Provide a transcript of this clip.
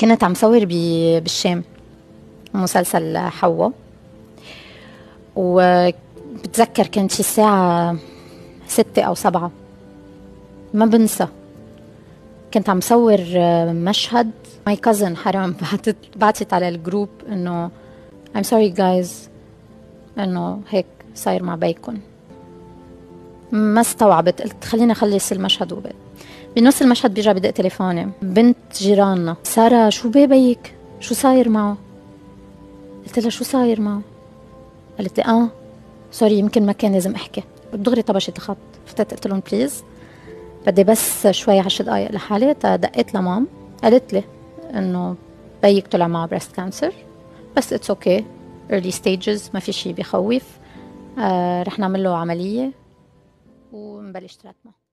كنت عم صور بالشام مسلسل حوا، وبتذكر كانت شي الساعة 6 أو 7، ما بنسى. كنت عم صور مشهد ماي كازن حرام بعتت على الجروب انه I'm sorry guys انه هيك صاير مع بيكون. ما استوعبت، قلت خليني اخلص المشهد بنص المشهد بيرجع بدق تليفوني بنت جيراننا، سارة شو بيك شو صاير معه؟ قلت لها شو صاير معه؟ قالت لي سوري يمكن ما كان لازم احكي. دغري طبشت الخط، فتت قلت لهم بليز بدي بس شوي 10 دقايق لحالي. دقيت لمام قالت لي انه بيك طلع معه بريست كانسر بس اتس اوكي early stages ما في شي بيخوف. رح نعمل له عملية ونبلش تريتمنت.